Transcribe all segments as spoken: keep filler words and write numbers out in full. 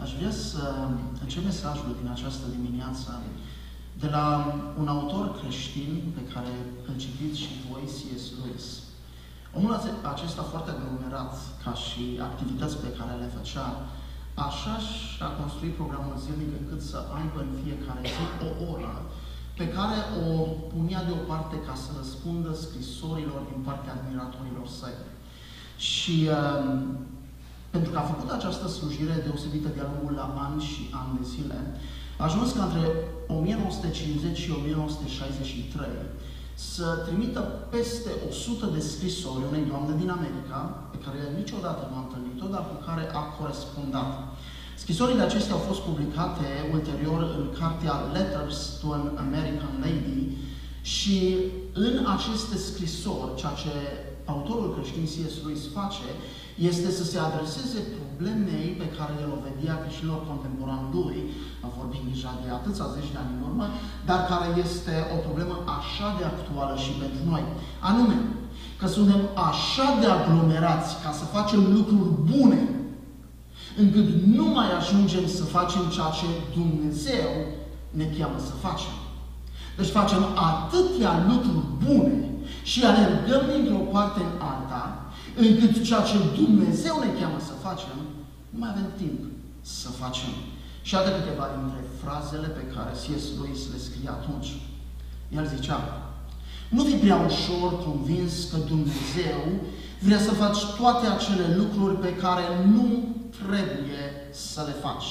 Aș vrea să încep mesajul din această dimineață de la un autor creștin pe care îl citiți și voi, C S Lewis. Omul acesta foarte aglomerat ca și activități pe care le făcea, așa și-a construit programul zilnic încât să aibă în fiecare zi o oră pe care o punea deoparte ca să răspundă scrisorilor din partea admiratorilor săi. Și um, pentru că a făcut această slujire deosebită de-a lungul la ani și ani de zile, a ajuns ca între o mie nouă sute cincizeci și o mie nouă sute șaizeci și trei să trimită peste o sută de scrisori unei doamne din America, pe care niciodată nu a întâlnit-o, dar cu care a corespondat. Scrisorile acestea au fost publicate ulterior în cartea Letters to an American Lady și în aceste scrisori, ceea ce autorul creștin C S Lewis face, este să se adreseze problemei pe care el o vedea creștinilor contemporani lui, a vorbit deja de atâția zeci de ani în urmă, dar care este o problemă așa de actuală și pentru noi. Anume, că suntem așa de aglomerați ca să facem lucruri bune, încât nu mai ajungem să facem ceea ce Dumnezeu ne cheamă să facem. Deci facem atâtea lucruri bune și alergăm dintr-o parte în alta, încât ceea ce Dumnezeu ne cheamă să facem, nu mai avem timp să facem. Și iată câteva dintre frazele pe care C S Lewis le scrie atunci. El zicea: nu fi prea ușor convins că Dumnezeu vrea să faci toate acele lucruri pe care nu trebuie să le faci.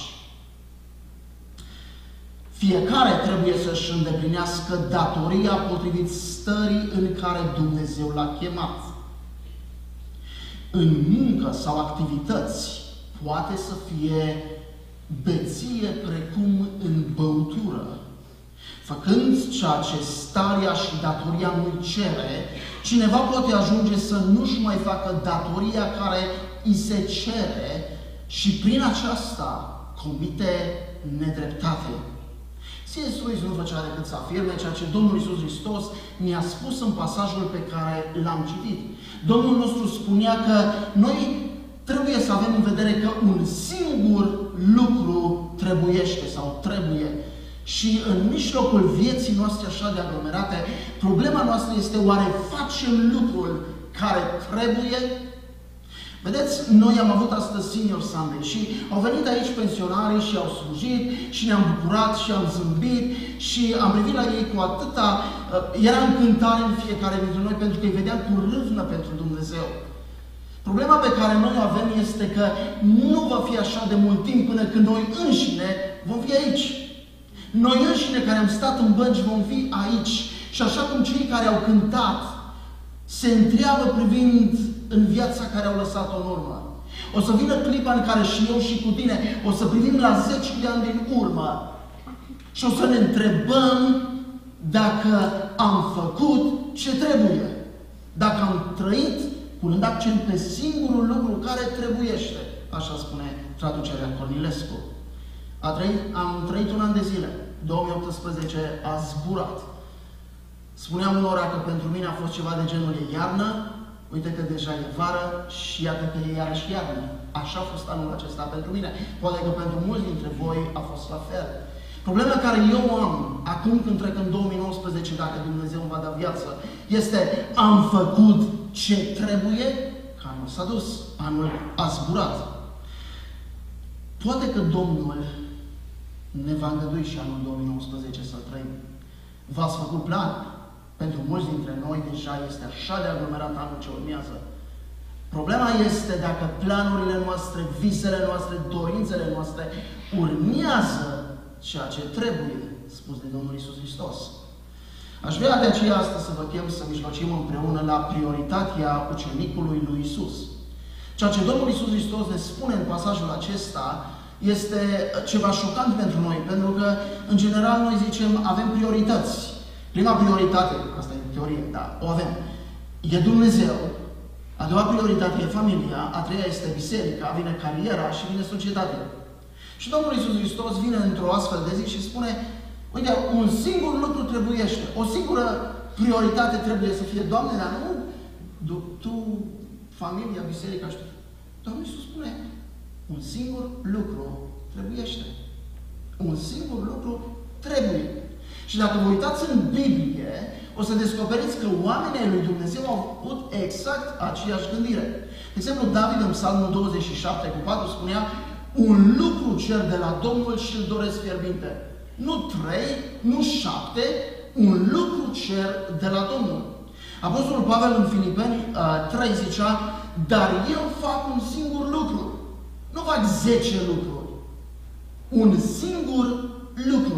Fiecare trebuie să-și îndeplinească datoria potrivit stării în care Dumnezeu l-a chemat. În muncă sau activități poate să fie beție precum în băutură. Făcând ceea ce starea și datoria nu cere, cineva poate ajunge să nu-și mai facă datoria care îi se cere și prin aceasta comite nedreptate. C S Lewis nu făcea decât să afirme ceea ce Domnul Iisus Hristos ne-a spus în pasajul pe care l-am citit. Domnul nostru spunea că noi trebuie să avem în vedere că un singur lucru trebuiește sau trebuie. Și în mijlocul vieții noastre așa de aglomerate, problema noastră este: oare facem lucrul care trebuie? Vedeți, noi am avut astăzi Senior Sunday și au venit aici pensionarii și au slujit și ne-am bucurat și am zâmbit și am privit la ei cu atâta... Uh, era încântare în fiecare dintre noi pentru că îi vedeam cu râvnă pentru Dumnezeu. Problema pe care noi o avem este că nu va fi așa de mult timp până când noi înșine vom fi aici. Noi înșine care am stat în bănci vom fi aici. Și așa cum cei care au cântat se întreabă privind în viața care au lăsat-o în urmă. O să vină clipa în care și eu și cu tine o să privim la zeci de ani din urmă și o să ne întrebăm dacă am făcut ce trebuie. Dacă am trăit punând accent pe singurul lucru care trebuiește. Așa spune traducerea Cornilescu. A trăit, am trăit un an de zile. două mii optsprezece a zburat. Spuneam unora că pentru mine a fost ceva de genul e iarnă, uite că deja e vară și iată că e iarăși iarnă. Așa a fost anul acesta pentru mine. Poate că pentru mulți dintre voi a fost la fel. Problema care eu am acum când trec în două mii nouăsprezece, dacă Dumnezeu îmi va da viață, este: am făcut ce trebuie? Că anul s-a dus. Anul a zburat. Poate că Domnul ne va îngădui și anul două mii nouăsprezece să trăim. V-ați făcut plan? Pentru mulți dintre noi deja este așa de aglomerat anul ce urmează. Problema este dacă planurile noastre, visele noastre, dorințele noastre urmează ceea ce trebuie, spus de Domnul Iisus Hristos. Aș vrea de aceea astăzi să vă chem să mijlocim împreună la prioritatea ucenicului lui Iisus. Ceea ce Domnul Iisus Hristos ne spune în pasajul acesta este ceva șocant pentru noi, pentru că, în general, noi zicem, avem priorități. Prima prioritate, asta e teorie, da, o avem, e Dumnezeu. A doua prioritate e familia, a treia este biserica, vine cariera și vine societatea. Și Domnul Iisus Hristos vine într-o astfel de zi și spune: uite, un singur lucru trebuiește, o singură prioritate trebuie să fie, Doamne, dar nu tu, familia, biserica, știu. Domnul Iisus spune: un singur lucru trebuiește. Un singur lucru trebuie. Și dacă vă uitați în Biblie, o să descoperiți că oamenii lui Dumnezeu au avut exact aceeași gândire. De exemplu, David în Psalmul douăzeci și șapte cu patru spunea: un lucru cer de la Domnul și îl doresc fierbinte. Nu trei, nu șapte, un lucru cer de la Domnul. Apostolul Pavel în Filipeni trei zicea: dar eu fac un singur lucru. Nu fac zece lucruri. Un singur lucru.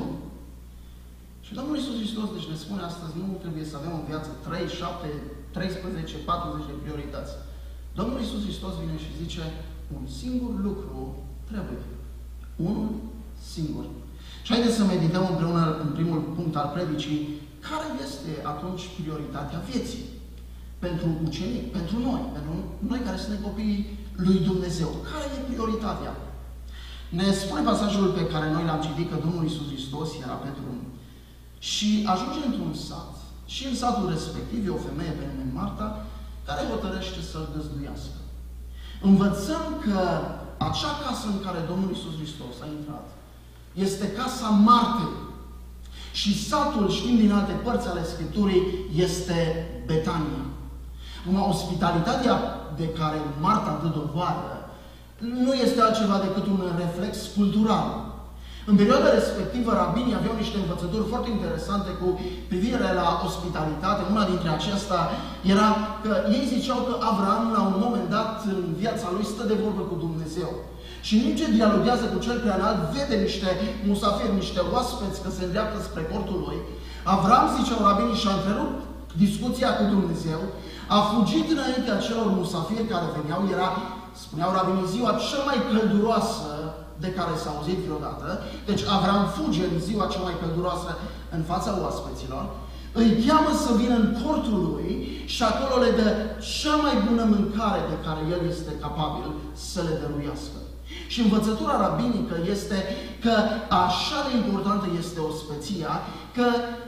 Și Domnul Iisus Hristos deci ne spune astăzi: nu trebuie să avem în viață trei, șapte, treisprezece, patruzeci de priorități. Domnul Iisus Hristos vine și zice: un singur lucru trebuie. Unul singur. Și haideți să medităm împreună în primul punct al predicii: care este atunci prioritatea vieții? Pentru ucenici, pentru noi, pentru noi care suntem copiii lui Dumnezeu. Care e prioritatea? Ne spune pasajul pe care noi l-am citit că Domnul Iisus Hristos era pe drum și ajunge într-un sat. Și în satul respectiv e o femeie pe nume Marta care hotărăște să-L găzduiască. Învățăm că acea casă în care Domnul Iisus Hristos a intrat este casa Martei. Și satul, știm din alte părți ale Scripturii, este Betania. Numai ospitalitatea de care Marta dă dovadă nu este altceva decât un reflex cultural. În perioada respectivă, rabinii aveau niște învățături foarte interesante cu privire la ospitalitate. Una dintre acestea era că ei ziceau că Avram, la un moment dat în viața lui, stă de vorbă cu Dumnezeu. Și în timp ce dialoguează cu cel prea înalt, vede niște musafiri, niște oaspeți că se îndreaptă spre cortul lui. Avram, ziceau rabinii, și-a întrerupt discuția cu Dumnezeu, a fugit înaintea celor musafiri care veneau. Era, spuneau rabinii, ziua cea mai călduroasă de care s-a auzit vreodată. Deci Avram fuge în ziua cea mai călduroasă în fața oaspeților, îi cheamă să vină în cortul lui și acolo le dă cea mai bună mâncare de care el este capabil să le dăruiască. Și învățătura rabinică este că așa de importantă este ospeția, că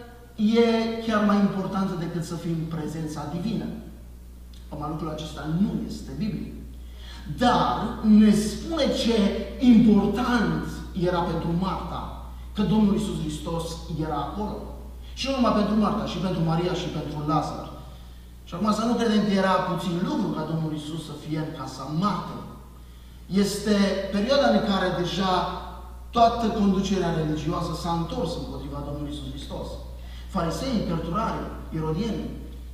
e chiar mai importantă decât să fim în prezența divină. Acum, lucrul acesta nu este biblic. Dar ne spune ce important era pentru Marta, că Domnul Iisus Hristos era acolo. Și nu numai pentru Marta, și pentru Maria, și pentru Lazar. Și acum să nu credem că era puțin lucru ca Domnul Iisus să fie în casa Martei. Este perioada în care deja toată conducerea religioasă s-a întors împotriva Domnului Iisus Hristos. Fariseii, cărturarii, irodienii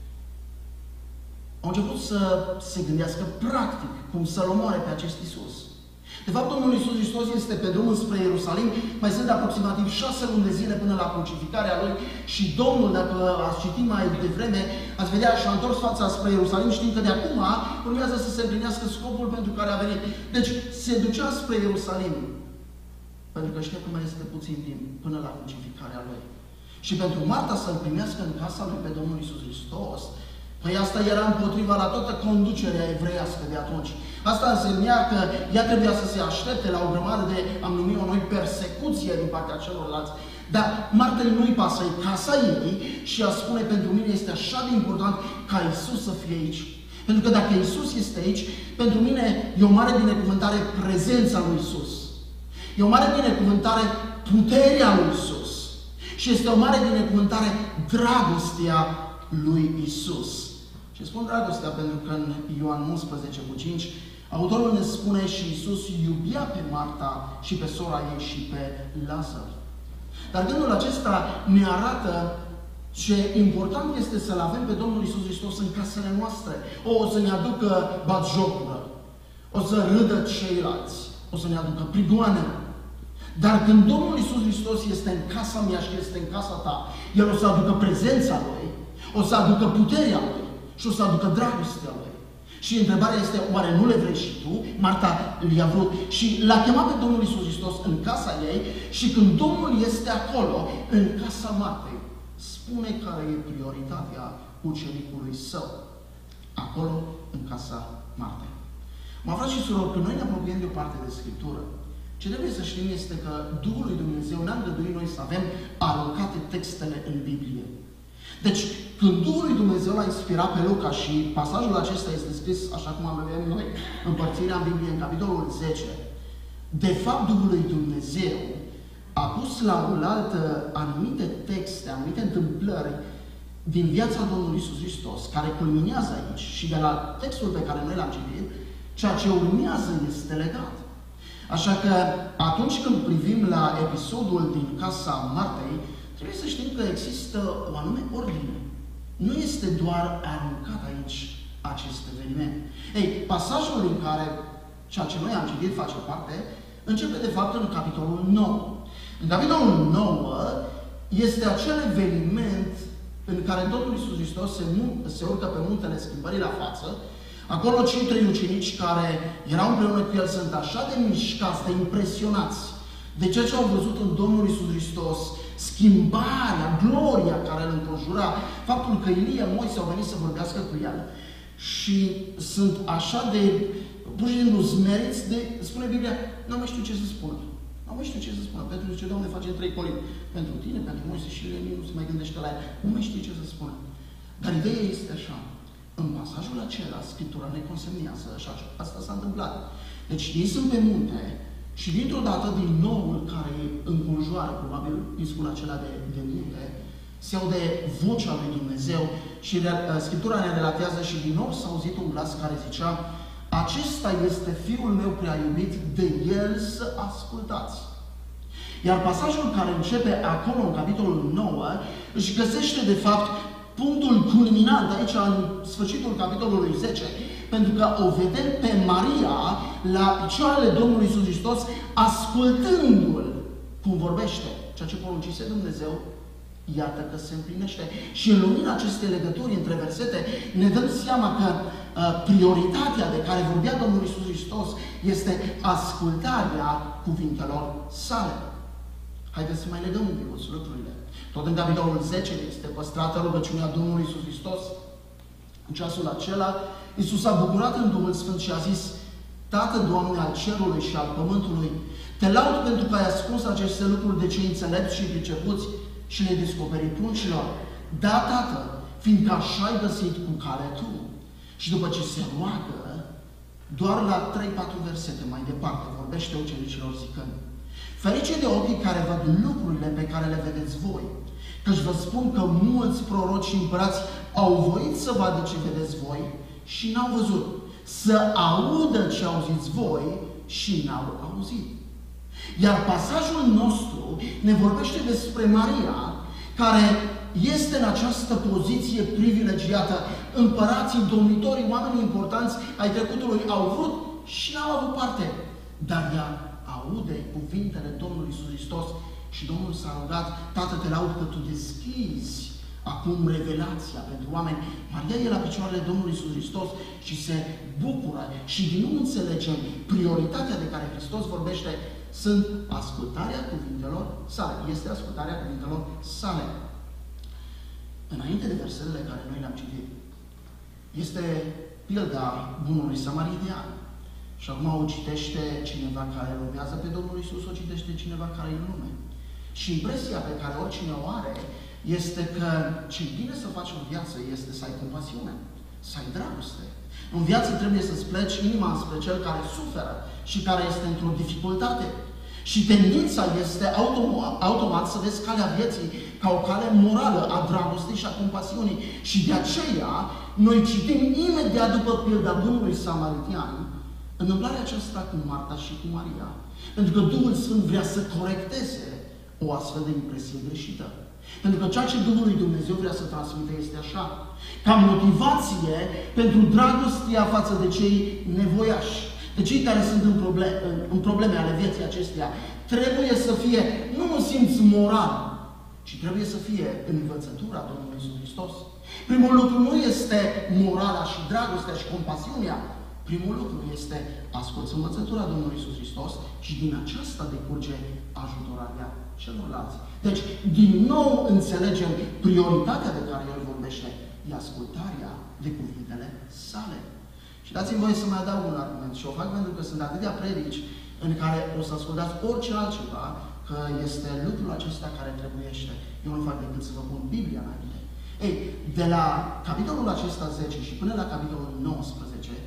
au început să se gândească practic cum să-L omoare pe acest Iisus. De fapt, Domnul Iisus Hristos este pe drum spre Ierusalim, mai sunt aproximativ șase luni de zile până la crucificarea Lui și Domnul, dacă ați citit mai devreme, ați vedea, și-a întors fața spre Ierusalim, știind că de acum urmează să se împlinească scopul pentru care a venit. Deci, se ducea spre Ierusalim, pentru că știa că mai este puțin timp până la crucificarea Lui. Și pentru Marta să-L primească în casa Lui pe Domnul Iisus Hristos, păi asta era împotriva la toată conducerea evreiască de atunci. Asta însemna că ea trebuia să se aștepte la o grămadă de, am numit-o noi, persecuție din partea celorlalți. Dar Marta nu-i pasă, e casa ei și ea spune: pentru mine este așa de important ca Iisus să fie aici. Pentru că dacă Iisus este aici, pentru mine e o mare binecuvântare prezența lui Iisus. E o mare binecuvântare puterea lui Iisus. Și este o mare binecuvântare dragostea lui Iisus. Și spun dragostea pentru că în Ioan unsprezece cu cinci, autorul ne spune: și Iisus iubea pe Marta și pe sora ei și pe Lazar. Dar gândul acesta ne arată ce important este să-L avem pe Domnul Iisus Hristos în casele noastre. O, o să ne aducă batjocură, o să râdă ceilalți, o să ne aducă prigoane. Dar când Domnul Iisus Hristos este în casa mea și este în casa ta, El o să aducă prezența Lui, o să aducă puterea Lui și o să aducă dragostea Lui. Și întrebarea este: oare nu le vrei și tu? Marta i-a vrut și l-a chemat pe Domnul Iisus Hristos în casa ei și când Domnul este acolo, în casa Martei, spune care e prioritatea ucenicului său. Acolo, în casa Martei. Mă frați și surori, când noi ne apropiem de o parte de Scriptură, ce trebuie să știm este că Duhul lui Dumnezeu ne-a îngăduit noi să avem alocate textele în Biblie. Deci, când Duhul lui Dumnezeu l-a inspirat pe Luca și pasajul acesta este scris, așa cum am avut noi, împărțirea în Biblie, în capitolul zece, De fapt, Duhul lui Dumnezeu a pus la oaltă anumite texte, anumite întâmplări din viața Domnului Iisus Hristos, care culminează aici și de la textul pe care noi l-am citit, ceea ce urmează este legat. Așa că atunci când privim la episodul din casa Martei, trebuie să știm că există o anume ordine. Nu este doar aruncat aici acest eveniment. Ei, pasajul în care ceea ce noi am citit face parte, începe de fapt în capitolul nouă. În capitolul nouă este acel eveniment în care Domnul Iisus Hristos se, se urcă pe muntele schimbării la față. Acolo cei trei ucenici care erau împreună cu el sunt așa de mișcați, de impresionați de ceea ce au văzut în Domnul Iisus Hristos, schimbarea, gloria care îl înconjura, faptul că Ilie, Moise au venit să vorbească cu el și sunt așa de, pur și simplu, smeriți de, spune Biblia, nu mai știu ce să spună. Nu mai știu ce să spună. Pentru ce, Doamne, face trei colini. Pentru tine, pentru Moise și Ilie, nu se mai gândește la el. Nu mai știu ce să spună. Dar ideea este așa. În pasajul acela, Scriptura ne consemnează așa. Asta s-a întâmplat. Deci ei sunt pe munte și dintr-o dată din noul care înconjoară, probabil, riscul acela de, de munte, se aude vocea lui Dumnezeu și Scriptura ne relatează și din nou s-a auzit un glas care zicea: acesta este Fiul meu prea iubit, de El să ascultați. Iar pasajul care începe acolo, în capitolul nouă, își găsește, de fapt, punctul culminant aici, în sfârșitul capitolului zece, pentru că o vedem pe Maria la picioarele Domnului Iisus Hristos, ascultându-L cum vorbește. Ceea ce poruncise Dumnezeu, iată că se împlinește. Și în lumina acestei legături între versete, ne dăm seama că uh, prioritatea de care vorbea Domnul Iisus Hristos este ascultarea cuvintelor sale. Haideți să mai legăm un pic lucrurile. Tot în capitolul zece este păstrată rugăciunea Domnului Iisus Hristos. În ceasul acela, Iisus a bucurat în Duhul Sfânt și a zis: Tată, Doamne, al cerului și al pământului, te laud pentru că ai ascuns aceste lucruri de cei înțelepți și pricepuți și le-ai descoperit pruncilor. Da, Tată, fiindcă așa ai găsit cu care tu. Și după ce se roagă, doar la trei patru versete mai departe, vorbește ucenicilor zicând: ferice de ochii care văd lucrurile pe care le vedeți voi, căci vă spun că mulți proroci și împărați au voit să vadă ce vedeți voi și n-au văzut, să audă ce auziți voi și n-au auzit. Iar pasajul nostru ne vorbește despre Maria, care este în această poziție privilegiată. Împărații, domnitorii, oamenii importanți ai trecutului au vrut și n-au avut parte. Dar ea aude cuvintele Domnului Iisus Hristos și Domnul s-a rugat: Tată, te laud că tu deschizi acum revelația pentru oameni. Maria e la picioarele Domnului Iisus Hristos și se bucură. Și din nou înțelegem prioritatea de care Hristos vorbește sunt ascultarea cuvintelor sale. Este ascultarea cuvintelor sale. Înainte de versetele care noi le-am citit, este pilda bunului samaritean. Și acum o citește cineva care îl urmează pe Domnul Iisus, o citește cineva care e în lume. Și impresia pe care oricine o are este că ce bine să faci în viață este să ai compasiune, să ai dragoste. În viață trebuie să-ți pleci inima spre cel care suferă și care este într-o dificultate. Și tendința este automat, automat să vezi calea vieții ca o cale morală a dragostei și a compasiunii. Și de aceea noi citim imediat după pilda bunului samaritean întâmplarea aceasta cu Marta și cu Maria. Pentru că Duhul Sfânt vrea să corecteze o astfel de impresie greșită. Pentru că ceea ce Duhul lui Dumnezeu vrea să transmite este așa: ca motivație pentru dragostea față de cei nevoiași, de cei care sunt în probleme, în probleme ale vieții acesteia, trebuie să fie nu un simț moral, ci trebuie să fie în învățătura Domnului Iisus Hristos. Primul lucru nu este morala și dragostea și compasiunea. Primul lucru este asculți învățătura Domnului Iisus Hristos și din aceasta decurge ajutorarea celorlalți. Deci, din nou înțelegem prioritatea de care El vorbește, e ascultarea de cuvintele sale. Și dați-mi voie să mai adaug un argument și o fac pentru că sunt atâtea predici în care o să ascultați orice altceva, că este lucrul acesta care trebuiește. Eu nu fac decât să vă pun Biblia înainte. Ei, de la capitolul acesta zece și până la capitolul nouăsprezece,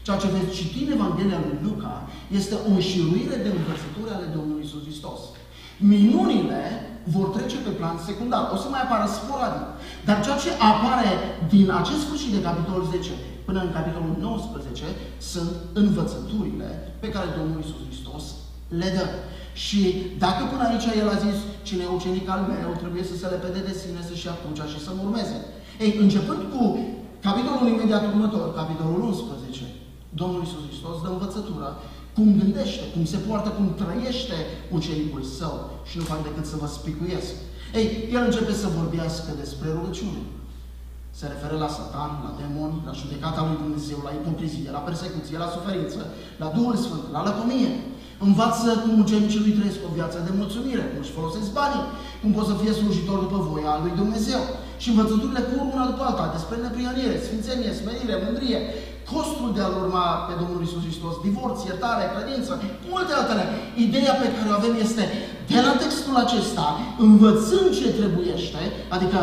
Ceea ce veți citi în Evanghelia lui Luca este o înșiruire de învățături ale Domnului Iisus Hristos. Minunile vor trece pe plan secundar, o să mai apară sporadic. Dar ceea ce apare din acest sfârșit de capitolul zece până în capitolul nouăsprezece sunt învățăturile pe care Domnul Iisus Hristos le dă. Și dacă până aici El a zis, cine e ucenic al meu, trebuie să se lepede de sine, să-și ia crucea și să mă urmeze. Ei, începând cu capitolul imediat următor, capitolul unsprezece, Domnul Iisus Hristos dă învățătura cum gândește, cum se poartă, cum trăiește ucenicul său și nu fac decât să vă spicuiesc. Ei, El începe să vorbească despre rugăciune. Se referă la Satan, la demoni, la judecata lui Dumnezeu, la ipocrizie, la persecuție, la suferință, la Duhul Sfânt, la lăcomie. Învață cum ucenicii lui trăiesc o viață de mulțumire, cum își folosesc banii, cum pot să fie slujitor după voia lui Dumnezeu. Și învățăturile curg una după alta despre neprihănire, sfințenie, smerire, mândrie, costul de a-L urma pe Domnul Iisus Hristos, divorț, iertare, credință, multe altele. Ideea pe care o avem este, de la textul acesta, învățând ce trebuiește, adică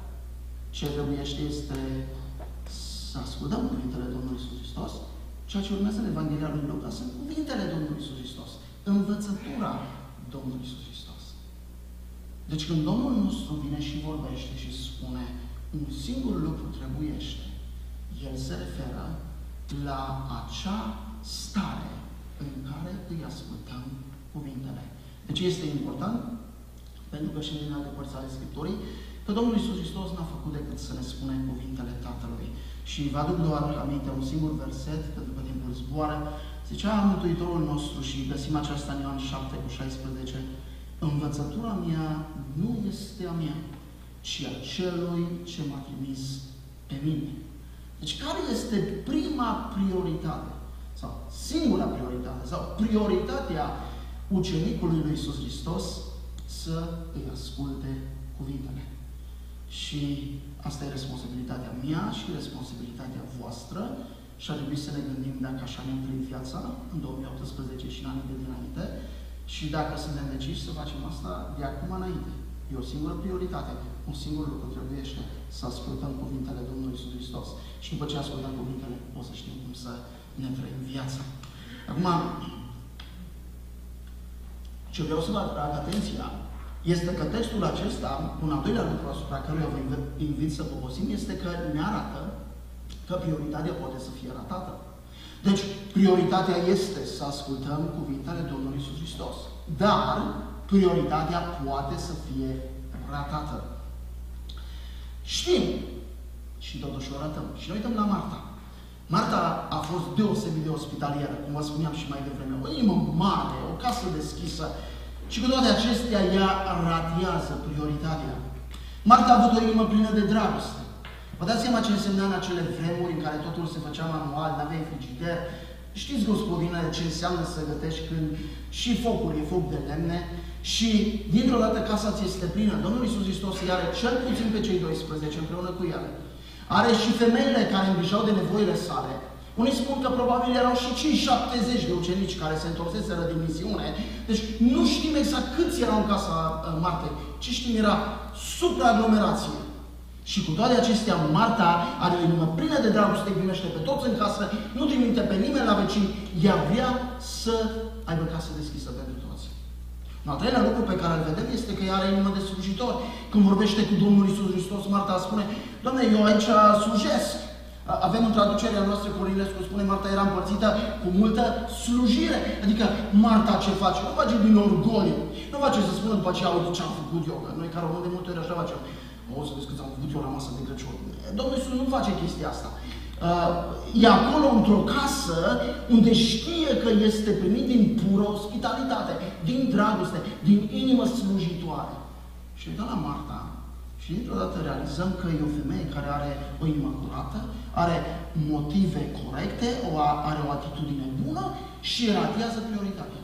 ce trebuiește este să ascultăm cuvintele Domnului Iisus Hristos. Ceea ce urmează în Evanghelia lui Luca sunt cuvintele Domnului Iisus Hristos, învățătura Domnului Iisus Hristos. Deci când Domnul nostru vine și vorbește și spune un singur lucru trebuiește, El se referă la acea stare în care îi ascultăm cuvintele. Deci este important, pentru că și din alte părți ale Scripturii, că Domnul Iisus Hristos n-a făcut decât să ne spune cuvintele Tatălui. Și vă aduc doar aminte un singur verset, pentru că timpul zboară. Zicea Mântuitorul nostru și găsim aceasta în Ioan șapte cu șaisprezece. Învățătura mea nu este a mea, ci a celui ce m-a trimis pe mine. Deci care este prima prioritate? Sau singura prioritate? Sau prioritatea ucenicului lui Iisus Hristos să îi asculte cuvintele. Și asta e responsabilitatea mea și responsabilitatea voastră și ar trebui să ne gândim dacă așa ne-am trăit viața în două mii optsprezece și în anii de dinainte și dacă suntem deciși să facem asta de acum înainte. E o singură prioritate, un singur lucru trebuiește să ascultăm cuvintele Domnului Iisus Hristos. Și după ce ascultăm cuvintele, o să știm cum să ne trăim viața. Acum, ce vreau să vă atrag atenția este că textul acesta, un al doilea lucru asupra căruia vă invit să poposim, este că ne arată că prioritatea poate să fie ratată. Deci, prioritatea este să ascultăm cuvintele Domnului Iisus Hristos. Dar, prioritatea poate să fie ratată. Știm și totuși o ratăm. Și noi uităm la Marta. Marta a fost deosebit de ospitalieră, cum vă spuneam și mai devreme. O inimă mare, o casă deschisă. Și cu toate acestea, ea ratează prioritatea. Marta a avut o inimă plină de dragoste. Vă dați seama ce însemna în acele vremuri în care totul se făcea manual, n-aveai frigider. Știți, gospodinele, ce înseamnă să gătești când și focul e foc de lemne și dintr-o dată casa ți este plină. Domnul Iisus Hristos îi are cel puțin pe cei doisprezece împreună cu ele. Are și femeile care îngrijau de nevoile sale. Unii spun că probabil erau și cei șaptezeci de ucenici care se întorseseră din misiune. Deci nu știm exact câți erau în casa Martei. Ce știm era supraaglomerație. Și cu toate acestea, Marta are o inimă plină de dragoste, îi primește pe toți în casă, nu trimite pe nimeni la vecini, ea vrea să aibă casă deschisă pentru toți. Un al treilea lucru pe care îl vedem este că ea are inimă de slujitor. Când vorbește cu Domnul Iisus Hristos, Marta spune, Doamne, eu aici slujesc. Avem în traducerea noastră, Corilescu spune, Marta era împărțită cu multă slujire. Adică Marta ce face? Nu face din orgoliu. Nu face să spună după aceea, uite ce am făcut eu. Că noi care români de multe ori așa facem. O să vezi cât am făcut eu la masă de Crăciun. Domnul Iisus nu face chestia asta. Uh, e acolo într-o casă unde știe că este primit din pură ospitalitate, din dragoste, din inimă slujitoare. Și uită la Marta și dintr-o dată realizăm că e o femeie care are o inimă curată, are motive corecte, o, are o atitudine bună și ratează prioritatea.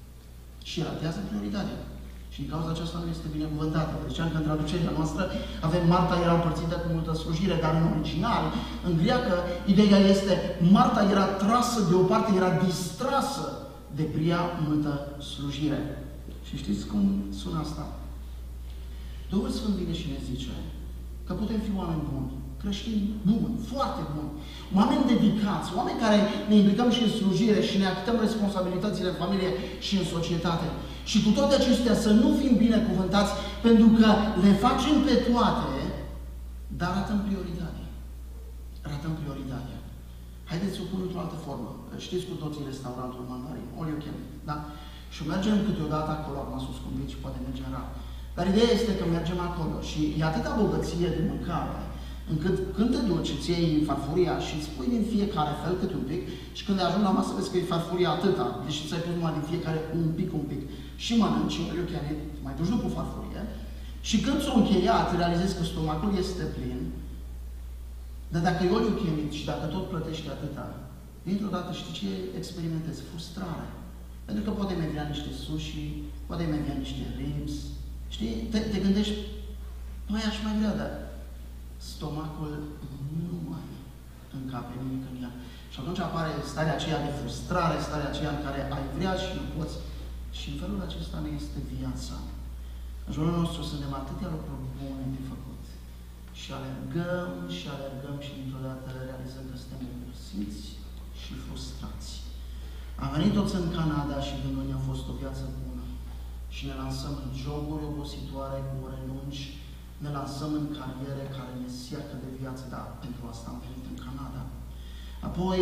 Și ratează prioritatea. Și din cauza aceasta nu este binecuvântată. Deci, că în traducerea noastră avem Marta era împărțită cu multă slujire, dar în original, în greacă, ideea este Marta era trasă deoparte, era distrasă de prea multă slujire. Și știți cum sună asta? Duhul Sfânt vine și ne zice că putem fi oameni buni, creștini buni, foarte buni, oameni dedicați, oameni care ne implicăm și în slujire și ne achităm responsabilitățile în familie și în societate. Și cu toate acestea să nu fim binecuvântați pentru că le facem pe toate, dar ratăm prioritatea. Ratăm prioritatea. Haideți să o pun într-o altă formă. Știți cu toții restaurantul Mandarin, all you can, da? Și mergem câteodată acolo, acum sus convins și poate merge rar. Dar ideea este că mergem acolo și e atâta bogăție de mâncare, încât când te duci, îți iei farfuria și îți pui din fiecare fel câte un pic și când ajungi la masă vezi că e farfuria atâta, deși ți-ai pus numai din fiecare un pic, un pic. Și mănânci, eu chiar mai duci după farfurie și când ți-o încheiat, realizezi că stomacul este plin, dar dacă e oliu chimic și dacă tot plătești atâta, dintr-o dată știi ce experimentezi? Frustrare. Pentru că poate mai vrea niște sushi, poate mai vrea niște ribs, știi? Te, te gândești, păi aș mai vrea, dar stomacul nu mai încape nimic în ea. Și atunci apare starea aceea de frustrare, starea aceea în care ai vrea și nu poți. Și în felul acesta ne este viața. În jurul nostru suntem atâtea lucruri bune de făcut. Și alergăm și alergăm și dintr-o dată realizăm că suntem obosiți și frustrați. Am venit toți în Canada și gândul ne-a fost o viață bună. Și ne lansăm în joburi obositoare cu ore lungi, ne lansăm în cariere care ne seacă de viață, dar pentru asta am venit în Canada. Apoi,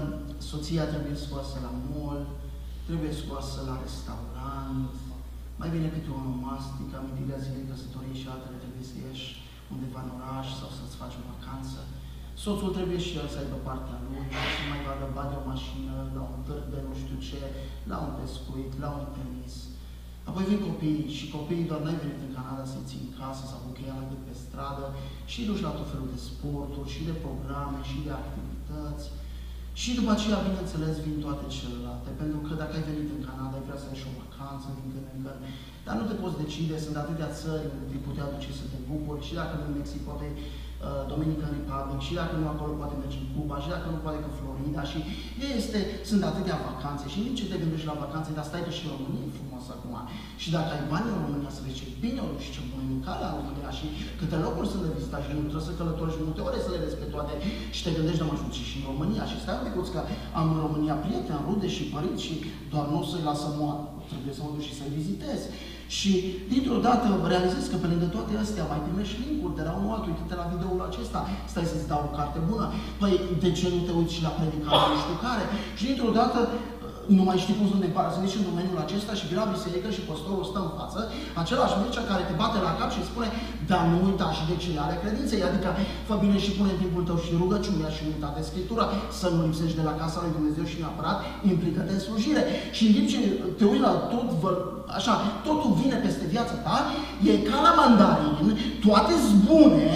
soția trebuie scoasă la mall, trebuie scoasă la restaurant, mai bine câte o onomastică, amintirea zilei căsătoriei și altele trebuie să ieși undeva în oraș sau să-ți faci o vacanță. Soțul trebuie și el să aibă partea lui, să mai vadă bani o mașină, la un târg de nu știu ce, la un pescuit, la un tenis. Apoi vin copiii și copiii doar n-ai venit în Canada să-i ții în casă sau cu cheia de pe stradă și duci la tot felul de sporturi și de programe și de activități. Și după aceea, bineînțeles, vin toate celelalte, pentru că dacă ai venit în Canada, ai vrea să ai și o vacanță din când în când, dar nu te poți decide, sunt atâtea țări unde te putea duce să te bucuri, și dacă nu în Mexic, poate uh, Dominican Republic, și dacă nu acolo, poate mergi în Cuba, și dacă nu, poate că Florida, și este, sunt atâtea vacanțe, și nici ce te gândești la vacanțe, dar stai că și România e frumoasă acum. Și dacă ai bani în România, să vezi ce bine o și ce bună mâncare în România, și câte locuri sunt de vizitat, și nu trebuie să călătorești multe ore să le vezi pe toate, și te gândești, dar mă ajut și în România, și stai un pic că am în România prieteni, rude și părinți și doar nu o să-i lasă moară, trebuie să mă duc și să-i vizitez. Și dintr-o dată realizez că pe lângă toate astea mai primești link-uri de la unul altul, uite-te la videoul acesta, stai să-ți dau o carte bună, păi de ce nu te uiți și la predicarea nu știu care? Și dintr-o dată nu mai știi cum să ne împarți nici în domeniul acesta și vii la biserică și păstorul stă în față, același Mircea care te bate la cap și spune, dar nu uita și de cine are credinței, adică fă bine și pune în timpul tău și rugăciunea și nu uita de Scriptura, să nu lipsești de la casa lui Dumnezeu și neapărat implică-te în slujire. Și în timp ce te uiți la tot, așa, totul vine peste viața ta, e ca la Mandarin, toate-s bune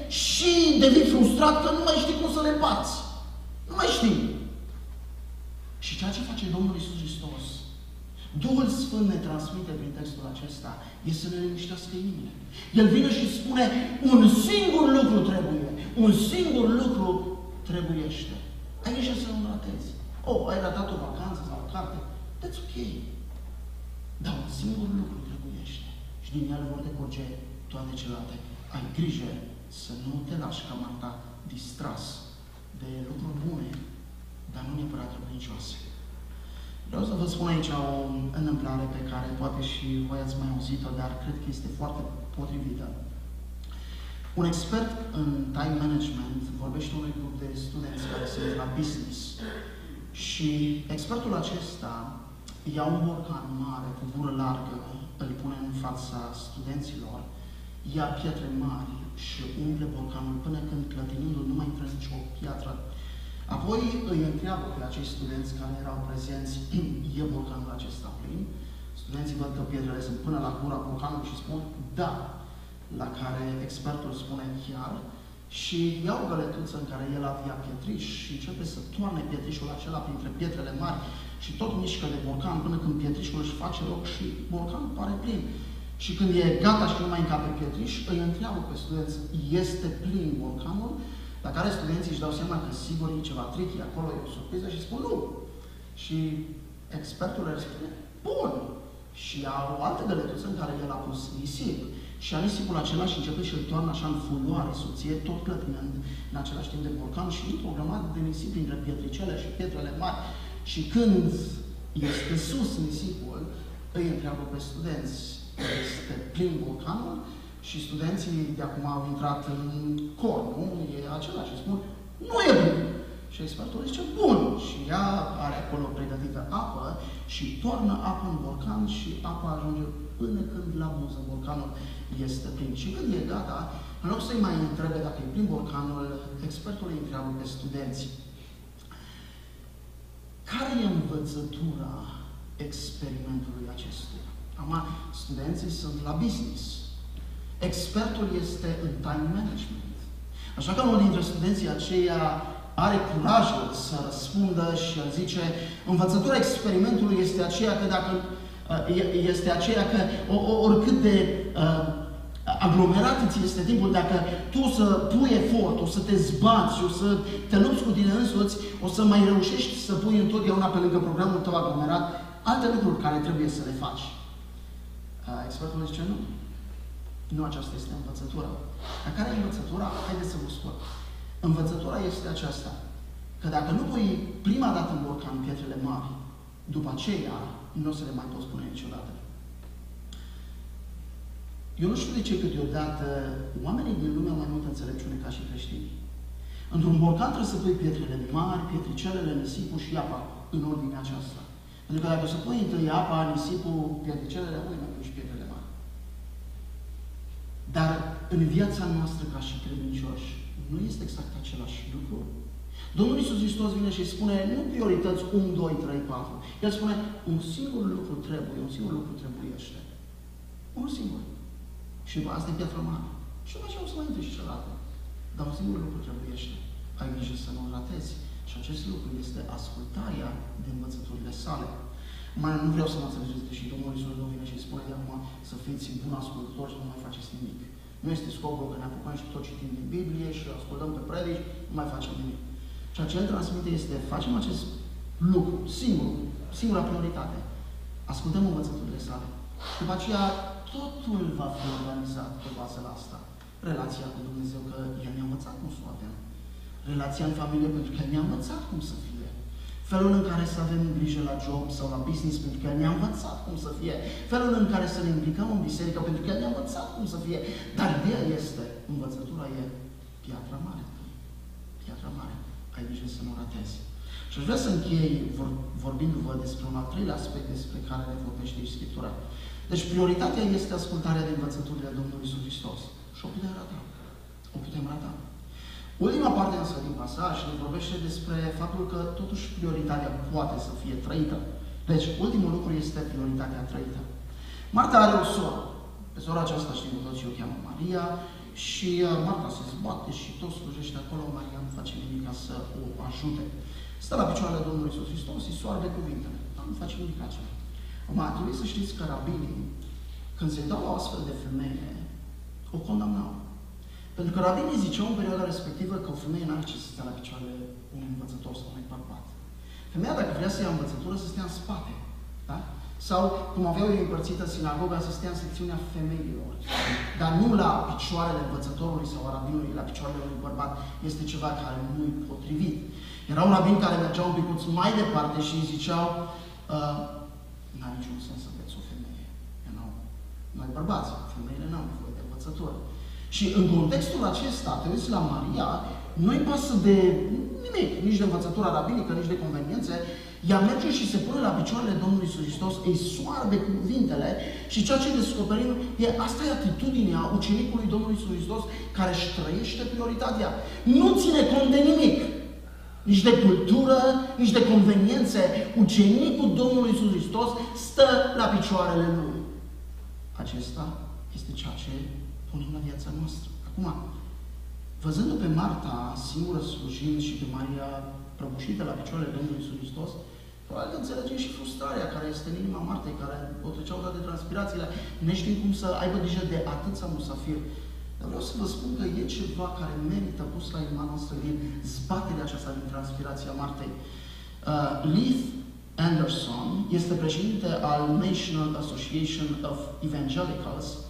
și devii frustrat că nu mai știi cum să le împarți. Nu mai știi. Și ceea ce face Domnul Iisus Hristos, Duhul Sfânt ne transmite prin textul acesta, este să ne liniștească inimile. El vine și spune, un singur lucru trebuie, un singur lucru trebuiește. Ai grijă să nu ratezi. Oh, ai ratat o vacanță sau o carte, that's ok. Dar un singur lucru trebuiește. Și din el vor decurge toate celelalte. Ai grijă să nu te lași ca Marta distras de lucruri bune, dar nu neapărat răbdăcioase. Vreau să vă spun aici o întâmplare pe care poate și voi ați mai auzit-o, dar cred că este foarte potrivită. Un expert în time management vorbește unui grup de studenți care se la business și expertul acesta ia un borcan mare cu gură largă, îl pune în fața studenților, ia pietre mari și umple borcanul până când, clătinându-l, nu mai intră nicio piatră. Apoi îi întreabă pe acești studenți care erau prezenți, e borcanul acesta plin? Studenții văd că pietrele sunt până la gura borcanului și spun, da. La care expertul spune chiar și ia o găletuță în care el avea pietriș și începe să toarne pietrișul acela printre pietrele mari și tot mișcă de borcan până când pietrișul își face loc și borcanul pare plin. Și când e gata și nu mai încape pietriș, îi întreabă pe studenți, este plin borcanul? La care studenții își dau seama că sigur e ceva tricky, acolo e o surpriză și spun nu. Și expertul le spune, bun. Și ia o altă găletuță în care el a pus nisip Și a nisipul acela și începe și îl toarnă așa în fuluare soție, tot clătinând în același timp de borcan și într-o grămadă de nisip printre pietricele și pietrele mari. Și când este sus nisipul, îi întreabă pe studenți, este plin borcanul? Și studenții de acum au intrat în cor, nu? E același și spun, nu e plin. Și expertul zice, bun. Și ea are acolo pregătită apă și toarnă apă în borcan și apa ajunge până când la buză borcanul este plin. Și când e gata, în loc să-i mai întrebe dacă e plin borcanul, expertul îi întreabă pe studenți. Care e învățătura experimentului acestuia? Acum, studenții sunt la business. Expertul este în time management. Așa că unul dintre studenții aceia are curajul să răspundă și el zice, învățătura experimentului este aceea că dacă este aceea că oricât de uh, aglomerat ți este timpul, dacă tu o să pui efort, o să te zbați, o să te lupți cu tine însuți, o să mai reușești să pui întotdeauna pe lângă programul tău aglomerat alte lucruri care trebuie să le faci. Uh, expertul zice, nu. Nu aceasta este învățătura. Dar care e învățătura? Haideți să vă scot. Învățătura este aceasta. Că dacă nu pui prima dată în borcan pietrele mari, după aceea nu o să le mai poți pune niciodată. Eu nu știu de ce câteodată oamenii din lume au mai multă înțelepciune ca și creștini. Într-un borcan trebuie să pui pietrele mari, pietricelele, nisipul și apa în ordinea aceasta. Pentru că dacă o să pui întâi apa, nisipul, pietricelele, unde mai pui și pietrele mari. Dar în viața noastră ca și credincioși, nu este exact același lucru. Domnul Iisus Hristos vine și spune, nu priorități unu, doi, trei, patru. El spune, un singur lucru trebuie, un singur lucru trebuiește. Unul singur. Și asta e piatra mare. Și după aceea o să mai intri și celălalt. Dar un singur lucru trebuiește. Ai grijă să nu ratezi. Și acest lucru este ascultarea de învățăturile sale. Mai nu vreau să mă înțelegeți, deși Domnul Iisus nu vine și spune de acum să fiți bun ascultători și nu mai faceți nimic. Nu este scopul că ne apucăm și tot citim din Biblie și ascultăm pe predici, nu mai facem nimic. Ceea ce El transmite este, facem acest lucru, singur, singura prioritate. Ascultăm învățăturile sale. După aceea, totul va fi organizat pe baza la asta. Relația cu Dumnezeu, că El ne-a învățat cum să o avem. Relația în familie, pentru că El ne-a învățat cum să fie. Felul în care să avem grijă la job sau la business, pentru că El ne-a învățat cum să fie. Felul în care să ne implicăm în biserică, pentru că El ne-a învățat cum să fie. Dar ideea este, învățătura e piatra mare. Piatra mare. Ai grijă să nu ratezi. Și aș vrea să închei vor, vorbindu-vă despre un al treilea aspect despre care ne vorbește și Scriptura. Deci prioritatea este ascultarea de învățăturile Domnului Iisus Hristos. Și o putem rata. O putem rata. Ultima parte însă din pasaj ne vorbește despre faptul că totuși prioritatea poate să fie trăită. Deci, ultimul lucru este prioritatea trăită. Marta are o soră. Pe sora aceasta știm cu toții, o cheamă Maria și Marta se zbate și tot slujește acolo. Maria nu face nimic ca să o ajute. Stă la picioarele Domnului Iisus Hristos, îi soarbe cuvintele. Dar nu face nimic altceva. Acum, trebuie să știți că rabinii, când se dau la o astfel de femeie, o condamnau. Pentru că rabinii ziceau în perioada respectivă că o femeie n-are ce să stea la picioarele unui învățător sau unui bărbat. Femeia, dacă vrea să ia învățătură, să stea în spate. Da? Sau, cum aveau ei împărțită sinagoga, să stea în secțiunea femeilor. Dar nu la picioarele învățătorului sau a rabinului, la picioarele unui bărbat. Este ceva care nu-i potrivit. Erau rabini care mergeau un pic mai departe și îi ziceau uh, n-are niciun sens să veți o femeie. Noi bărbați, femeile n-au nevoie de învățătură. Și în contextul acesta, te uiți la Maria, nu-i pasă de nimic, nici de învățătura rabinică, nici de conveniențe. Ea merge și se pune la picioarele Domnului Iisus Hristos, îi soarbe cuvintele și ceea ce descoperim e, asta e atitudinea ucenicului Domnului Iisus Hristos care își trăiește prioritatea. Nu ține cont de nimic, nici de cultură, nici de conveniențe. Ucenicul Domnului Iisus Hristos stă la picioarele Lui. Acesta este ceea ce punem la viața noastră. Acum, văzându pe Marta singură slujind și pe Maria prăbușită la picioarele Domnului Iisus Hristos, probabil că înțelegem și frustrarea care este în inima Martei, care o treceau toate transpirațiile, neștiind cum să aibă grijă de atâția musafiri. Dar vreau să vă spun că e ceva care merită pus la inima noastră din zbaterea aceasta din transpirația Martei. Uh, Leith Anderson este președinte al National Association of Evangelicals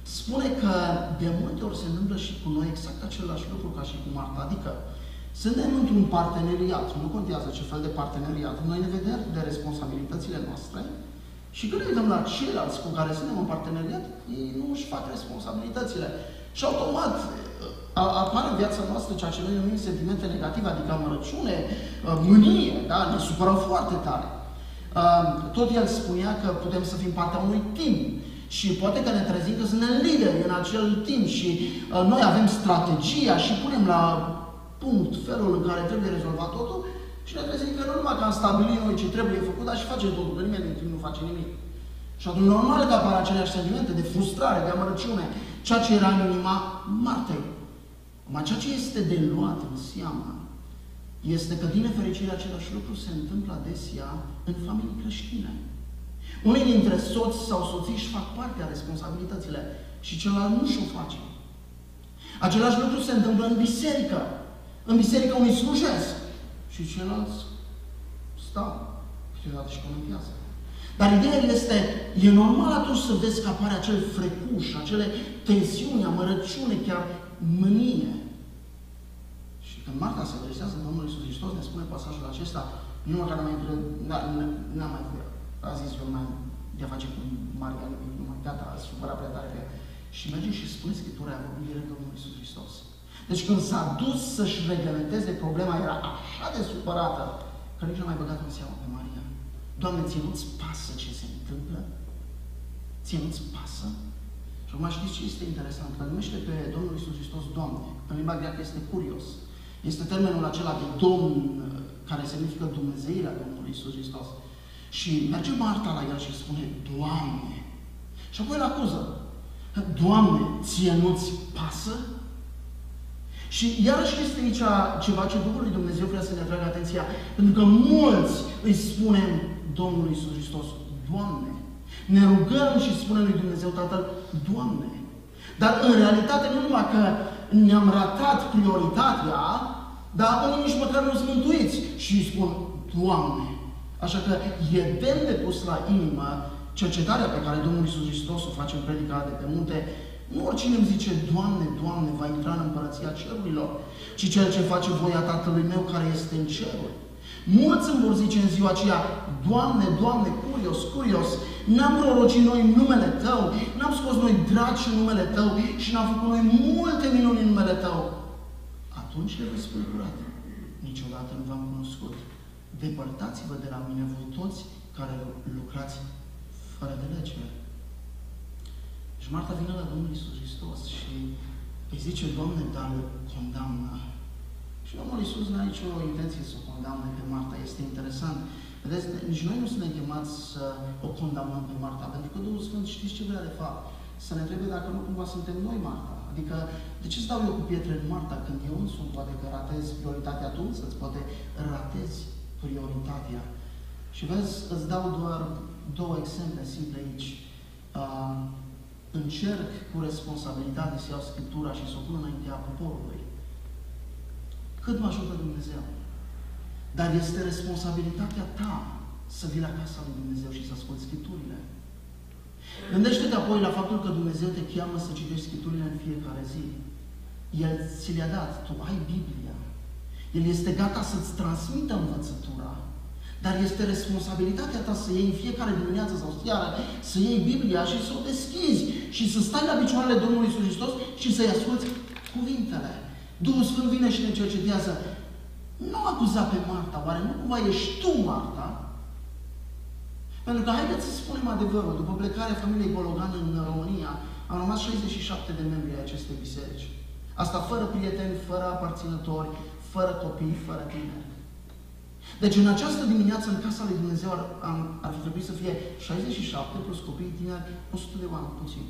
spune că de multe ori se întâmplă și cu noi exact același lucru ca și cu Marta. Adică suntem într-un parteneriat, nu contează ce fel de parteneriat, noi ne vedem de responsabilitățile noastre și când ne uităm la ceilalți cu care suntem în parteneriat, ei nu își fac responsabilitățile. Și automat apare în viața noastră ceea ce noi numim sentimente negative, adică amărăciune, mânie, da? Ne supărăm foarte tare. Tot el spunea că putem să fim partea unui team și poate că ne trezim că suntem lideri în acel team și noi avem strategia și punem la punct felul în care trebuie rezolvat totul și ne trezim că nu numai că am stabilit noi ce trebuie făcut, dar și facem totul, că nimeni din timp nu face nimic. Și atunci normal că apar aceleași sentimente de frustrare, de amărăciune, ceea ce era în inima Martei. Numai ceea ce este de luat în seamă este că, din nefericire, același lucru se întâmplă adesea în familii creștine. Unii dintre soți sau soții își fac parte a responsabilitățile și celălalt nu și-o face. Același lucru se întâmplă în biserică. În biserică unii slujesc și ceilalți stau câteodată și comentează. Dar ideea este, e normal atunci să vezi că apare acel frecuș, acele tensiuni, amărăciune, chiar mânie. Și când Marta se adresează Domnului Iisus Hristos, ne spune pasajul acesta, nu măcar n-am mai, n-am mai a zis eu mai de a face cu Maria, nu mai gata, a supărat prea tare pe ea. Și merge și spune Scriptura, a vorbit direct Domnului Iisus Hristos. Deci când s-a dus să-și reglementeze problema, era așa de supărată, că nici nu a mai băgat în seamă pe Maria. Doamne, ție nu-ți pasă ce se întâmplă? Ție nu-ți pasă? Și acum știți ce este interesant? Că numește pe Domnul Iisus Hristos Doamne. În limba greacă este curios. Este termenul acela de Domn, care semnifică Dumnezeirea Domnului Iisus Hristos. Și merge Marta la el și spune, Doamne. Și apoi îl acuză. Doamne, ție nu-ți pasă? Și iarăși este aici ceva ce Duhul lui Dumnezeu vrea să ne atragă atenția. Pentru că mulți îi spunem Domnului Iisus Hristos, Doamne. Ne rugăm și spunem lui Dumnezeu Tatăl, Doamne. Dar în realitate nu numai că ne-am ratat prioritatea, dar unii nici măcar nu sunt mântuiți și îi spun, Doamne. Așa că e demn de pus la inimă cercetarea pe care Domnul Iisus Hristos o face în predica de pe munte. Nu oricine îmi zice, Doamne, Doamne, va intra în împărăția cerurilor, ci cel ce face voia Tatălui meu care este în ceruri. Mulți îmi vor zice în ziua aceea, Doamne, Doamne, curios, curios, n-am prorocit noi în numele Tău, n-am scos noi draci în numele Tău și n-am făcut noi multe minuni în numele Tău. Atunci le voi spune curat, niciodată nu v-am cunoscut. Depărtați-vă de la mine voi toți care lucrați fără de lege. Și Marta vine la Domnul Iisus Hristos și îi zice, Doamne, dar îl condamnă. Și Domnul Iisus nu are nicio intenție să o condamne pe Marta. Este interesant. Vedeți, nici noi nu suntem chemați să o condamnăm pe Marta, pentru că Duhul Sfânt știți ce vrea de fapt? Să ne întrebe dacă nu cumva suntem noi Marta. Adică, de ce stau eu cu pietre în Marta când eu însumi poate că ratez prioritatea tu, să-ți poate ratezi prioritatea. Și vezi, îți dau doar două exemple simple aici. Uh, încerc cu responsabilitate să iau Scriptura și să o pun înaintea poporului. Cât mă ajută Dumnezeu. Dar este responsabilitatea ta să vii la casa lui Dumnezeu și să asculți Scripturile. Gândește-te apoi la faptul că Dumnezeu te cheamă să citești Scripturile în fiecare zi. El ți le-a dat. Tu ai Biblia. El este gata să-ți transmită învățătura. Dar este responsabilitatea ta să iei în fiecare dimineață sau seară, să iei Biblia și să o deschizi și să stai la picioarele Domnului Iisus Hristos și să-i asculți cuvintele. Duhul Sfânt vine și ne cercetează. Nu acuza pe Marta, oare nu cumva ești tu, Marta? Pentru că haideți să spunem adevărul, după plecarea familiei Bologan în România, au rămas șaizeci și șapte de membri ai acestei biserici. Asta fără prieteni, fără aparținători, fără copii, fără tineri. Deci în această dimineață, în casa lui Dumnezeu, ar, ar fi trebuit să fie șaizeci și șapte plus copii tineri, o sută de oameni puțin.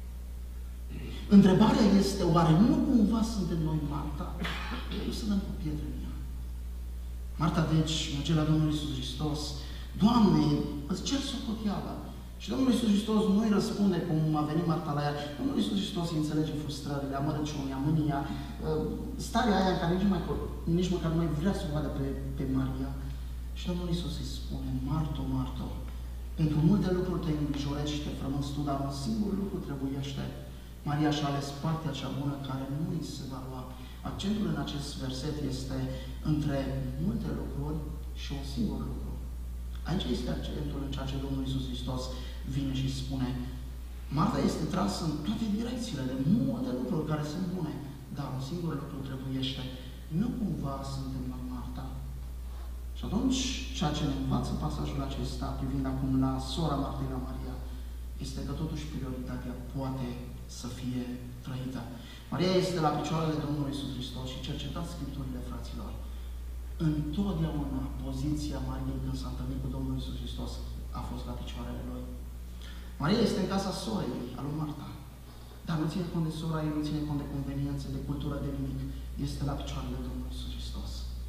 Întrebarea este, oare nu cumva suntem noi Marta? Nu să dăm cu pietre în ea. Marta, deci, merge la Domnul Iisus Hristos. Doamne, îți cer socoteală. Și Domnul Iisus Hristos nu îi răspunde cum a venit Marta la ea. Domnul Iisus Hristos îi înțelege frustrările, amărăciunea, mânia, starea aia în care nici, mai, nici măcar nu mai vrea să o vadă pe, pe Maria. Și Domnul Iisus îi spune, Marto, Marto, pentru multe lucruri te îngrijorezi și te frămânți tu, dar un singur lucru trebuiește. Maria și-a ales partea cea bună care nu îi se va lua. Accentul în acest verset este între multe lucruri și un singur lucru. Aici este accentul în ceea ce Domnul Iisus Hristos vine și spune: Marta este trasă în toate direcțiile de multe lucruri care sunt bune, dar un singur lucru trebuiește. Nu cumva suntem la Marta. Și atunci, ceea ce ne învață pasajul acesta, privind acum la sora Martei, la Maria, este că totuși prioritatea poate să fie trăită. Maria este la picioarele Domnului Iisus Hristos și cercetați Scripturile, fraților. Întotdeauna poziția Mariei când s-a întâlnit cu Domnul Iisus Hristos a fost la picioarele Lui. Maria este în casa sorei ei, a lui Marta. Dar nu ține cont de sora ei, nu ține cont de conveniențe, de cultură, de nimic. Este la picioarele Domnului Iisus Hristos.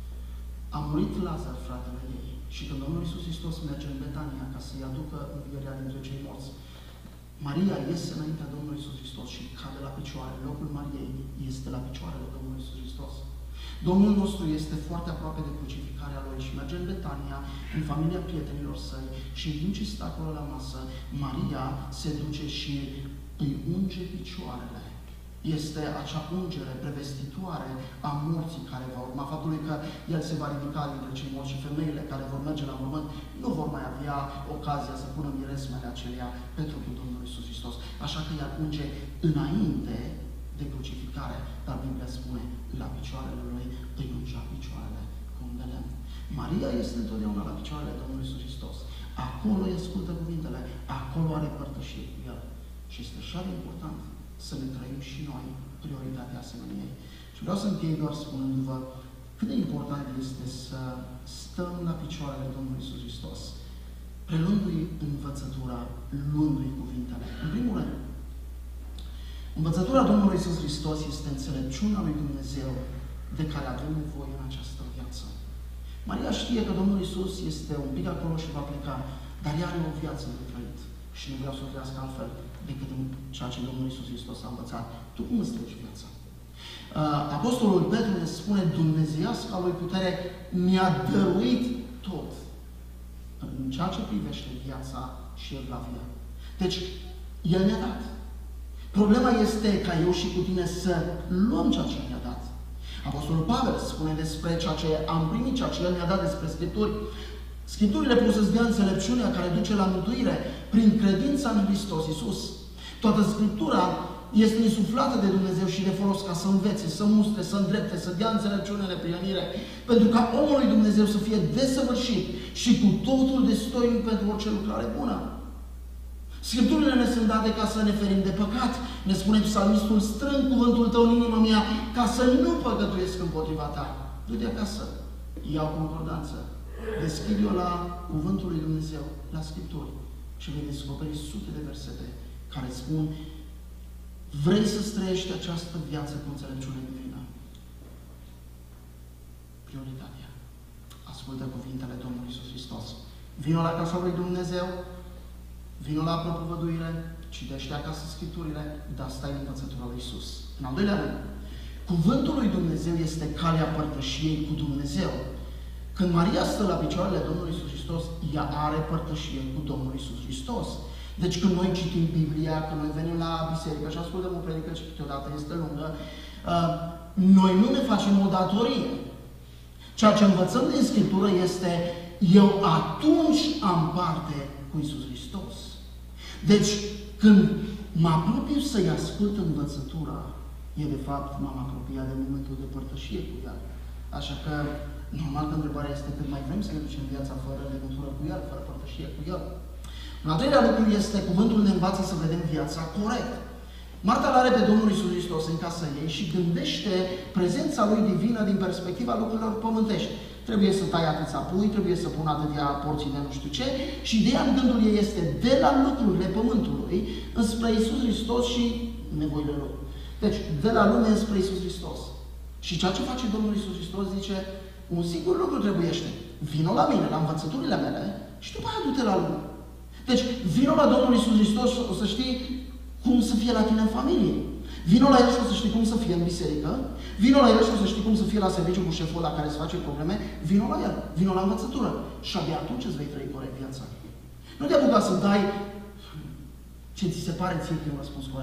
A murit Lazar, fratele ei, și când Domnul Iisus Hristos merge în Betania ca să-i aducă învierea dintre cei morți, Maria iese înaintea Domnului Iisus Hristos și cade la picioare. Locul Mariei este la picioarele Domnului Iisus Hristos. Domnul nostru este foarte aproape de crucificarea Lui și merge în Betania, în familia prietenilor săi, și în timp ce stă acolo la masă, Maria se duce și îi unge picioarele. Este acea ungere prevestitoare a morții care va urma, faptului că El se va ridica dintre cei morți și femeile care vor merge la mormânt nu vor mai avea ocazia să pună miresmele acelea pe trupul Domnului Iisus Hristos. Așa că ea unge înainte de crucificare, dar Biblia spune, la picioarele Lui îi ungea picioarele cu un de lemn. Maria este întotdeauna la picioarele Domnului Iisus Hristos. Acolo îi ascultă cuvintele, acolo are părtășie cu El. Și este așa de important să ne trăim și noi prioritatea asemenea. Și vreau să închei doar spunându-vă cât de important este să stăm la picioarele Domnului Iisus Hristos, preluându-i învățătura, luându-i cuvintele. În primul rând, învățătura Domnului Iisus Hristos este înțelepciunea lui Dumnezeu de care avem nevoie în această viață. Maria știe că Domnul Iisus este un pic acolo și va pleca, dar ea are o viață de trăit și nu vreau să o trăiască altfel decât în ceea ce Domnul Iisus Hristos a învățat. Tu cum îți trăiești viața? Apostolul Petru ne spune: dumnezeiasca lui putere mi-a dăruit tot în ceea ce privește viața și evlavia. Deci, El ne-a dat. Problema este ca eu și cu tine să luăm ceea ce ne-a dat. Apostolul Pavel spune despre ceea ce am primit, ceea ce El ne-a dat despre Scripturi. Scripturile pot să-ți dea înțelepciunea care duce la mântuire prin credința în Hristos Iisus. Toată Scriptura este insuflată de Dumnezeu și de folos ca să învețe, să mustre, să îndrepte, să dea înțelepciune, neprihănire, pentru ca omul lui Dumnezeu să fie desăvârșit și cu totul destoinic pentru orice lucrare bună. Scripturile ne sunt date ca să ne ferim de păcat. Ne spune psalmistul: strâng cuvântul Tău în inima mea ca să nu păcătuiesc împotriva Ta. Du-te acasă, iau concordanță, deschid-o la cuvântul lui Dumnezeu, la Scripturi, și vei descoperi sute de versete care spun: vrei să trăiești această viață cu înțelepciune divină? Prioritatea. Ascultă cuvintele Domnului Iisus Hristos. Vino la casa lui Dumnezeu, vino la propovăduire, citește acasă Scripturile, dar stai în învățătura lui Iisus. În al doilea rând, cuvântul lui Dumnezeu este calea părtășiei cu Dumnezeu. Când Maria stă la picioarele Domnului Iisus Hristos, ea are părtășie cu Domnul Iisus Hristos. Deci când noi citim Biblia, când noi venim la biserică și ascultăm o predică ce câteodată este lungă, noi nu ne facem o datorie. Ceea ce învățăm din Scriptură este: eu atunci am parte cu Iisus Hristos. Deci, când mă apropiu să-i ascult învățătura, e de fapt m-am apropiat de momentul de părtășie cu El. Așa că, normal că întrebarea este cât mai vrem să ne ducem viața fără legătură cu El, fără părtășie cu El. Un al treilea lucru este: cuvântul ne învață să vedem viața corect. Marta l-are pe Domnul Iisus Hristos în casa ei și gândește prezența Lui divină din perspectiva lucrurilor pământești. Trebuie să tai atâția pui, trebuie să pună atâtea porții de nu știu ce, și ideea în gândul ei este de la lucrurile pământului înspre Iisus Hristos și nevoile Lui. Deci, de la lume înspre Iisus Hristos. Și ceea ce face Domnul Iisus Hristos zice: un singur lucru trebuiește. Vino la mine, la învățăturile mele, și după aia du-te la lume. Deci, vino la Domnul Iisus Hristos și o să știi cum să fie la tine în familie. Vino la El și o să știi cum să fie în biserică. Vino la El și o să știi cum să fie la serviciu cu șeful la care îți face probleme. Vino la El. Vino la învățătură. Și abia atunci îți vei trăi corect viața. Nu te apuca să dai ce ți se pare ție că e un răspuns corect.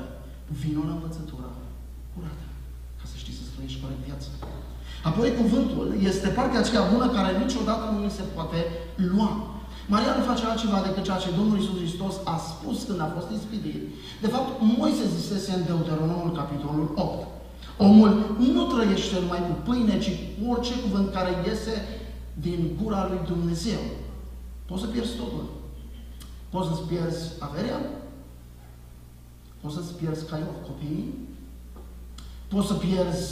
vino la învățătura curată, ca să știi să trăiești corect viața. Apoi cuvântul este partea aceea bună care niciodată nu îi se poate lua. Maria nu face altceva decât ceea ce Domnul Iisus Hristos a spus când a fost ispitit. De fapt, Moise zisese în Deuteronomul, capitolul opt. Omul nu trăiește numai cu pâine, ci cu orice cuvânt care iese din gura lui Dumnezeu. Poți să pierzi totul. Poți să-ți pierzi averea, poți să-ți pierzi ca eu copiii, poți să pierzi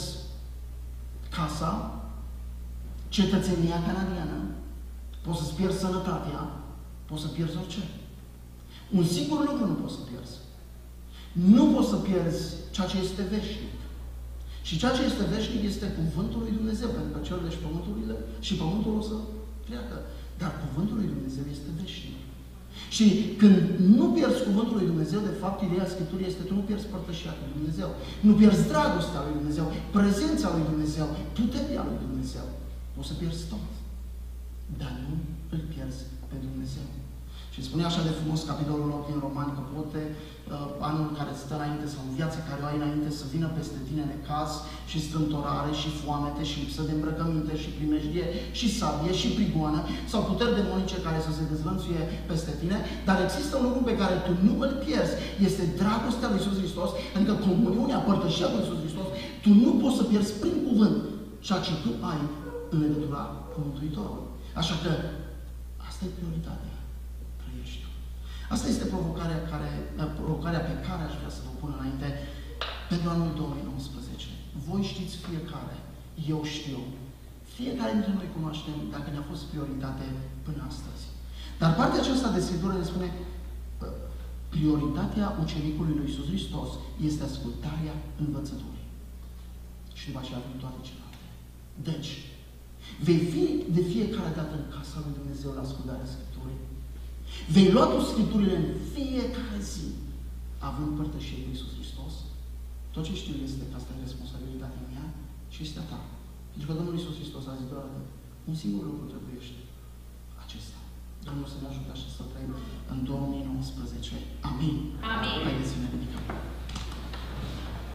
casa, cetățenia canadiană, poți să-ți pierzi sănătatea, poți să pierzi orice. Un singur lucru nu poți să pierzi. Nu poți să pierzi ceea ce este veșnic. Și ceea ce este veșnic este cuvântul lui Dumnezeu, pentru că cerul și pământul, și pământul o să treacă. Dar cuvântul lui Dumnezeu este veșnic. Și când nu pierzi cuvântul lui Dumnezeu, de fapt, ideea Scripturii este că tu nu pierzi părtășia lui Dumnezeu. Nu pierzi dragostea lui Dumnezeu, prezența lui Dumnezeu, puterea lui Dumnezeu. O să pierzi tot. Dar nu îl pierzi pe Dumnezeu. Și spune așa de frumos capitolul opt din Romani, că poate uh, anul care stă înainte sau în viața care o ai înainte să vină peste tine necaz și strâmtorare și foamete și lipsă de îmbrăcăminte și primejdie și sabie și prigoană sau puteri demonice care să se dezvănțuie peste tine, dar există un lucru pe care tu nu îl pierzi. Este dragostea lui Iisus Hristos, adică comuniunea, părtășia lui Iisus Hristos. Tu nu poți să pierzi prin cuvânt ceea ce tu ai în legătura cu Mântuitorul. Așa că asta e prioritatea. Trăiești. Asta este provocarea, care, provocarea pe care aș vrea să vă pun înainte pentru anul două mii nouăsprezece. Voi știți fiecare, eu știu, fiecare dintre noi cunoaștem dacă ne-a fost prioritate până astăzi. Dar partea aceasta de Scriptură ne spune prioritatea ucenicului lui Iisus Hristos este ascultarea învățăturii. Și după aceea vin toate celelalte. Deci, vei fi de fiecare dată în casa lui Dumnezeu la ascultarea Scripturii. Vei lua tu Scripturile în fiecare zi, având părtășie cu Iisus Hristos. Tot ce știu este că asta e responsabilitatea mea și este a ta. Pentru că Domnul Iisus Hristos a zis doar un singur lucru trebuiește. Acesta. Domnul să ne ajute așa să trăim în două mii nouăsprezece. Amin. Amin. Haideți să ne ridicăm.